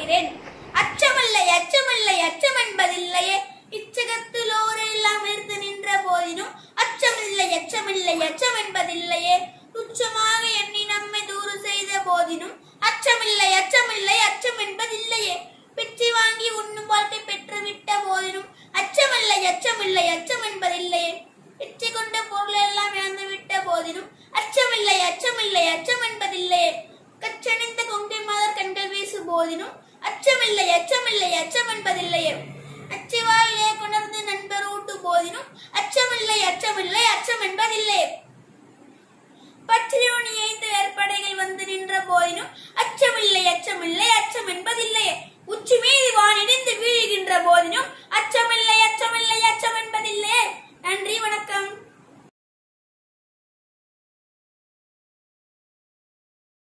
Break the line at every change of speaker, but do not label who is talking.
போகிறேன். அச்சமில்லை அச்சமில்லை அச்சம் என்பதில்லையே, இச்சகத்திலோர் எல்லாம் இருந்து நின்ற போதினும் அச்சமில்லை அச்சமில்லை அச்சம் என்பதில்லையே, துச்சமாக எண்ணி நம்மை தூறு செய்த போதினும் அச்சமில்லை அச்சமில்லை அச்சம் என்பதில்லையே, பிச்சை வாங்கி உண்ணும் வாழ்க்கை பெற்று விட்ட போதினும் அச்சமில்லை அச்சமில்லை அச்சம் என்பதில்லையே, பிச்சை கொண்ட பொருள் எல்லாம் இழந்து விட்ட போதினும் அச்சமில்லை அச்சமில்லை அச்சம் என்பதில்லையே, கச்சணிந்த கொங்கை மலர் கண்கள் வீசு போதினும் அச்சமில்லை அச்சமில்லை அச்சம் என்பதில்லையே, அச்சவாயிலே கொணர்ந்து நண்பர் ஊட்டு போதினும் அச்சமில்லை அச்சமில்லை அச்சம் என்பதில்லையே, பற்றியோனி ஐந்து ஏற்படைகள் வந்து நின்ற போதினும் அச்சமில்லை அச்சமில்லை